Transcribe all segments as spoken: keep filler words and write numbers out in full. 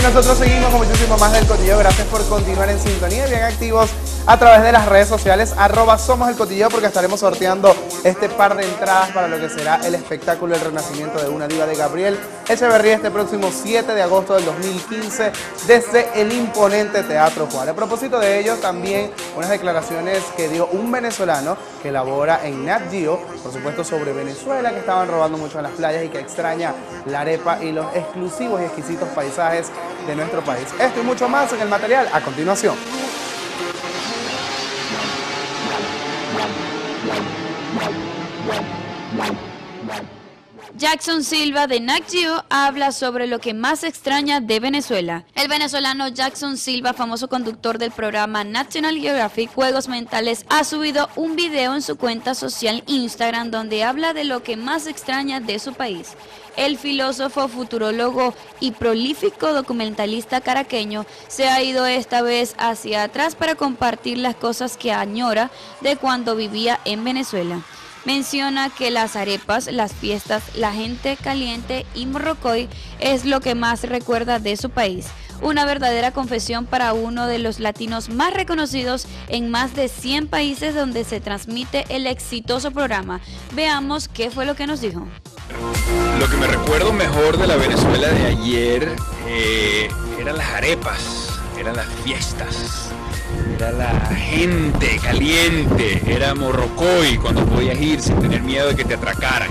nosotros seguimos con muchísimo más del Cotilleo. Gracias por continuar en sintonía y bien activos a través de las redes sociales, arroba Somos el Cotilleo, porque estaremos sorteando este par de entradas para lo que será el espectáculo El Renacimiento de una Diva de Gabriel Echeverría este próximo siete de agosto del dos mil quince desde el imponente Teatro Juárez. A propósito de ello, también unas declaraciones que dio un venezolano que labora en Nat Geo, por supuesto sobre Venezuela, que estaban robando mucho en las playas y que extraña la arepa y los exclusivos y exquisitos paisajes de nuestro país. Esto y mucho más en el material a continuación. Jackson Silva de Nat Geo habla sobre lo que más extraña de Venezuela. El venezolano Jackson Silva, famoso conductor del programa National Geographic Juegos Mentales, ha subido un video en su cuenta social Instagram donde habla de lo que más extraña de su país. El filósofo, futurólogo y prolífico documentalista caraqueño se ha ido esta vez hacia atrás para compartir las cosas que añora de cuando vivía en Venezuela. Menciona que las arepas, las fiestas, la gente caliente y morrocoy es lo que más recuerda de su país. Una verdadera confesión para uno de los latinos más reconocidos en más de cien países donde se transmite el exitoso programa. Veamos qué fue lo que nos dijo. Lo que me recuerdo mejor de la Venezuela de ayer eh, eran las arepas, eran las fiestas. Era la gente caliente, era morrocoy cuando podías ir sin tener miedo de que te atracaran.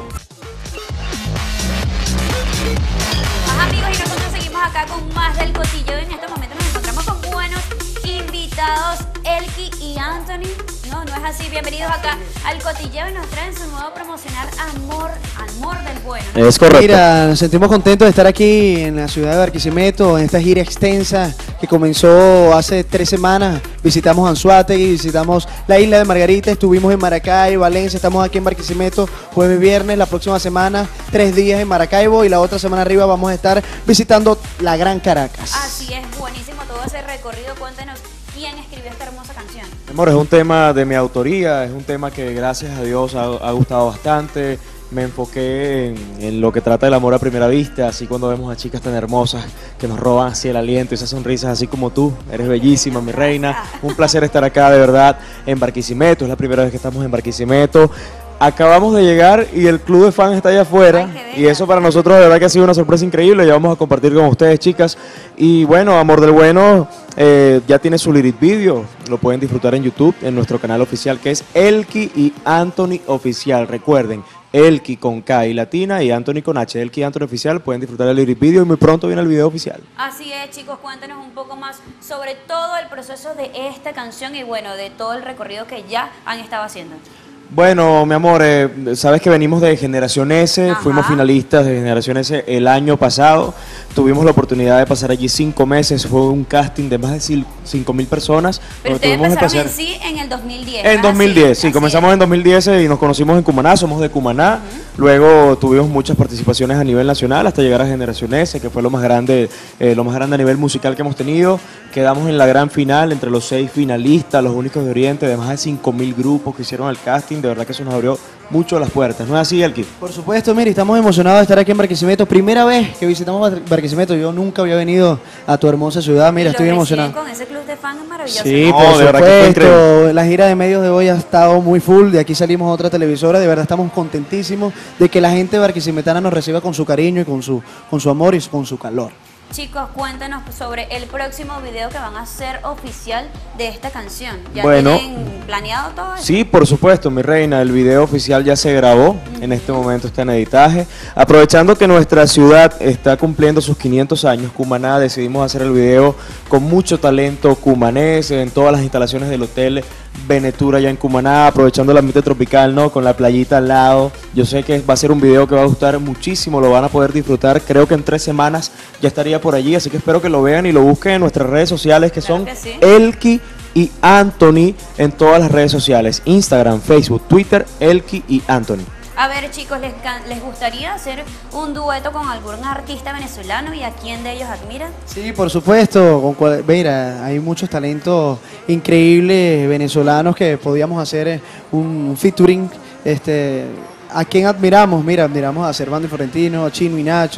Más amigos, y nosotros seguimos acá con más del Cotilleo. En este momento nos encontramos con buenos invitados, Elky y Anthony. No, no es así. Bienvenidos acá al Cotilleo y nos traen su nuevo promocional Amor, Amor del Bueno. Es correcto. Mira, nos sentimos contentos de estar aquí en la ciudad de Barquisimeto, en esta gira extensa que comenzó hace tres semanas. Visitamos Anzoátegui, visitamos la isla de Margarita, estuvimos en Maracay, Valencia, estamos aquí en Barquisimeto jueves, viernes, la próxima semana, tres días en Maracaibo y la otra semana arriba vamos a estar visitando la Gran Caracas. Así es, buenísimo todo ese recorrido. Cuéntenos quién escribió esta hermosa canción. Amor, es un tema de mi autoría, es un tema que gracias a Dios ha, ha gustado bastante. Me enfoqué en, en lo que trata del amor a primera vista, así cuando vemos a chicas tan hermosas que nos roban así el aliento, esas sonrisas así como tú. Eres bellísima, mi reina. Un placer estar acá, de verdad, en Barquisimeto. Es la primera vez que estamos en Barquisimeto. Acabamos de llegar y el club de fans está allá afuera. Ay, y eso para nosotros de verdad que ha sido una sorpresa increíble. Ya vamos a compartir con ustedes, chicas. Y bueno, Amor del Bueno eh, ya tiene su lyric video. Lo pueden disfrutar en YouTube, en nuestro canal oficial, que es Elky y Anthony Oficial. Recuerden, Elky con K y latina y Anthony con H. Elky y Anthony Oficial. Pueden disfrutar el lyric video y muy pronto viene el video oficial. Así es, chicos, cuéntenos un poco más sobre todo el proceso de esta canción y bueno, de todo el recorrido que ya han estado haciendo. Bueno, mi amor, eh, sabes que venimos de Generación S, Ajá. Fuimos finalistas de Generación S el año pasado, tuvimos la oportunidad de pasar allí cinco meses, fue un casting de más de cinco mil personas. Pero ustedes empezaron en sí en el dos mil diez. En dos mil diez, sí, comenzamos en dos mil diez y nos conocimos en Cumaná, somos de Cumaná, uh-huh. Luego tuvimos muchas participaciones a nivel nacional hasta llegar a Generación S, que fue lo más grande, eh, lo más grande a nivel musical que hemos tenido. Quedamos en la gran final entre los seis finalistas, los únicos de Oriente, de más de cinco mil grupos que hicieron el casting. De verdad que eso nos abrió mucho las puertas. ¿No es así, Elky? Por supuesto, mire, estamos emocionados de estar aquí en Barquisimeto. Primera vez que visitamos Barquisimeto. Yo nunca había venido a tu hermosa ciudad. Mira, estoy emocionado. Con ese club de fans es maravilloso. Sí, no, por de verdad que fue supuesto. La gira de medios de hoy ha estado muy full. De aquí salimos a otra televisora. De verdad estamos contentísimos de que la gente barquisimetana nos reciba con su cariño y con su, con su amor y con su calor. Chicos, cuéntanos sobre el próximo video que van a hacer oficial de esta canción. ¿Ya bueno, tienen planeado todo eso? Sí, por supuesto, mi reina. El video oficial ya se grabó. Uh-huh. En este momento está en editaje. Aprovechando que nuestra ciudad está cumpliendo sus quinientos años, Cumaná, decidimos hacer el video con mucho talento cumanés en todas las instalaciones del hotel Venetura allá en Cumaná, aprovechando el ambiente tropical, ¿no? Con la playita al lado. Yo sé que va a ser un video que va a gustar muchísimo, lo van a poder disfrutar. Creo que en tres semanas ya estaría por allí, así que espero que lo vean y lo busquen en nuestras redes sociales, que claro son que sí. Elky y Anthony en todas las redes sociales, Instagram, Facebook, Twitter, Elky y Anthony. A ver, chicos, ¿les, ¿les gustaría hacer un dueto con algún artista venezolano y a quién de ellos admiran? Sí, por supuesto. Con cual, mira, hay muchos talentos increíbles venezolanos que podíamos hacer un featuring. Este, ¿a quién admiramos? Mira, admiramos a Servando y Florentino, a Chino y Nacho,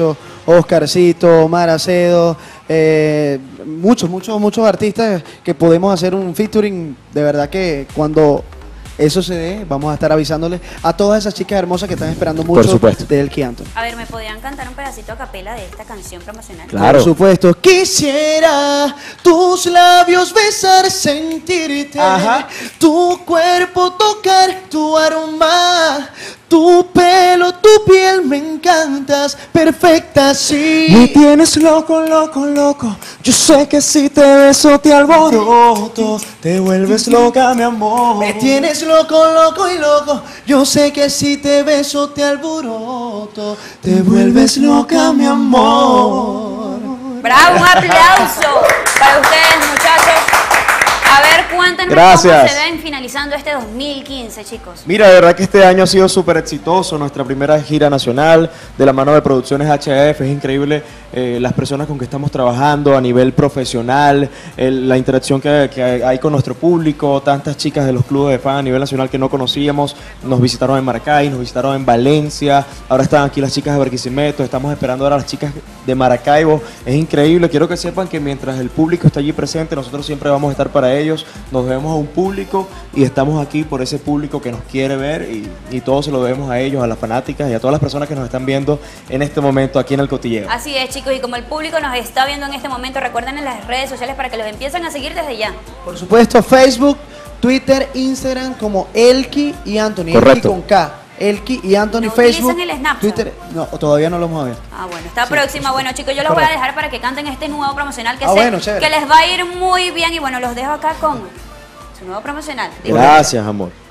Oscarcito, Maracedo, eh, muchos, muchos, muchos artistas que podemos hacer un featuring. De verdad que cuando eso se dé, vamos a estar avisándoles a todas esas chicas hermosas que están esperando mucho supuesto. de Elki Anthony. A ver, ¿me podrían cantar un pedacito a capela de esta canción promocional? Claro. Por supuesto. Quisiera tus labios besar, sentirte, Ajá. tu cuerpo tocar, tu aroma, tu pelo, tu piel, me encantas, perfecta, sí. Me tienes loco, loco, loco. Yo sé que si te beso te alboroto. Te vuelves loca, mi amor. Me tienes loco, loco y loco. Yo sé que si te beso te alboroto. Te vuelves loca, mi amor. ¡Bravo! Un aplauso para ustedes, muchachos. A ver, cuéntenos Gracias. cómo se ven finalizando este dos mil quince, chicos. Mira, de verdad que este año ha sido súper exitoso, nuestra primera gira nacional de la mano de Producciones H A F, es increíble eh, las personas con que estamos trabajando a nivel profesional, el- la interacción que, que hay con nuestro público, tantas chicas de los clubes de fan a nivel nacional que no conocíamos, nos visitaron en Maracay, nos visitaron en Valencia, ahora están aquí las chicas de Barquisimeto, estamos esperando ahora a las chicas de Maracaibo, es increíble, quiero que sepan que mientras el público está allí presente, nosotros siempre vamos a estar para ellos, nos debemos a un público y estamos aquí por ese público que nos quiere ver y, y todo se lo debemos a ellos, a las fanáticas y a todas las personas que nos están viendo en este momento aquí en El Cotilleo. Así es, chicos, y como el público nos está viendo en este momento, recuerden en las redes sociales para que los empiecen a seguir desde ya. Por supuesto, Facebook, Twitter, Instagram como Elki y Anthony. Elki Correcto. con K. Elki y Anthony, ¿No Facebook. utilizan el Snapchat? Twitter. No, todavía no lo hemos abierto. Ah, bueno, está próxima. Bueno, chicos, yo los voy a dejar para que canten este nuevo promocional que Ah, sé bueno, chévere. que les va a ir muy bien. Y bueno, los dejo acá con su nuevo promocional. Gracias, amor.